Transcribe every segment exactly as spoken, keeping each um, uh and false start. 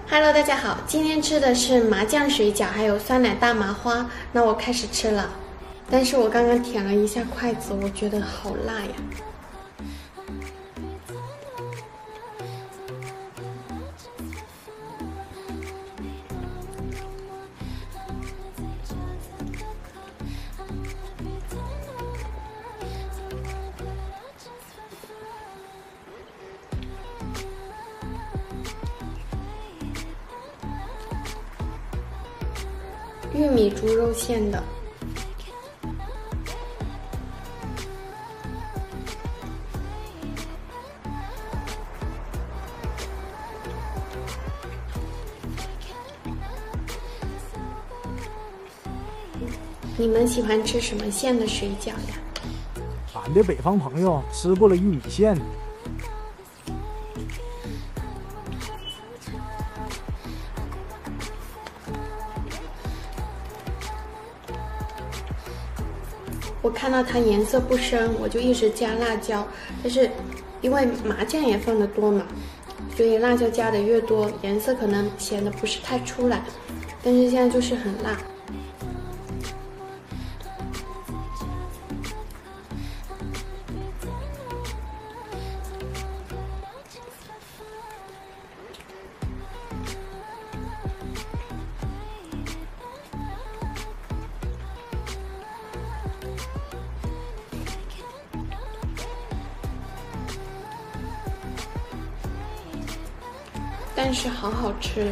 Hello， 大家好，今天吃的是麻酱水饺，还有酸奶大麻花。那我开始吃了，但是我刚刚舔了一下筷子，我觉得好辣呀。玉米猪肉馅的，你们喜欢吃什么馅的水饺呀？ 俺的北方朋友吃过了玉米馅。 我看到它颜色不深，我就一直加辣椒，但是因为麻酱也放得多嘛，所以辣椒加的越多，颜色可能显得不是太出来，但是现在就是很辣。但是好好吃。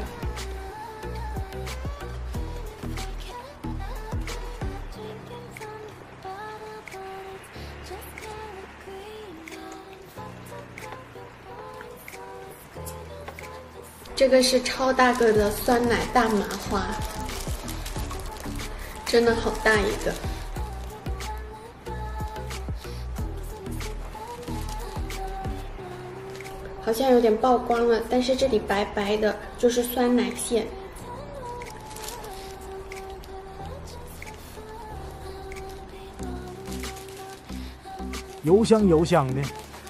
这个是超大个的酸奶大麻花，真的好大一个。好像有点曝光了，但是这里白白的，就是酸奶馅。 油香油香的。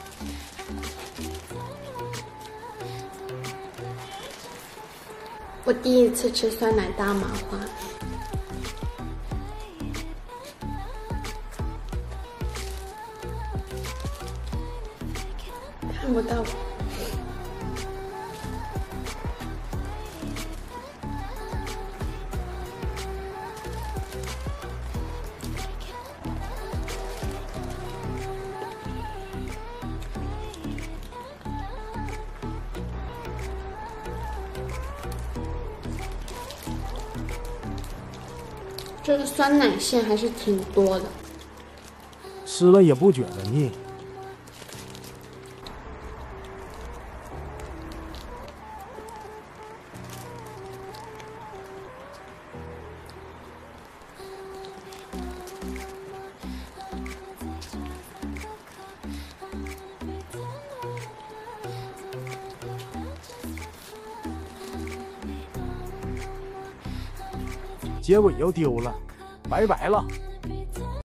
我第一次吃酸奶大麻花，看不到。这个酸奶馅还是挺多的， 吃了也不觉得腻。结尾又丢了，拜拜了。